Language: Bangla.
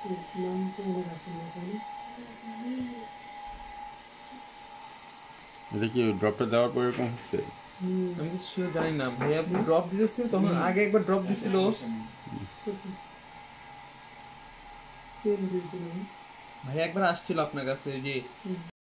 এটা কি ড্রপটা দেওয়ার পরে এরকম হচ্ছে? আমি তো শিওর জানি না ভাইয়া, ড্রপ দিতেছিল তখন, আগে একবার ড্রপ দিছিল ভাইয়া, একবার আসছিল আপনার কাছে যে